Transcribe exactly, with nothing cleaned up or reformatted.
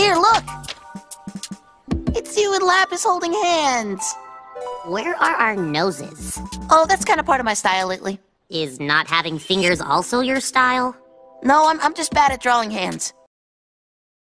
Here, look! It's you and Lapis holding hands. Where are our noses? Oh, that's kind of part of my style lately. Is not having fingers also your style? No, I'm, I'm just bad at drawing hands.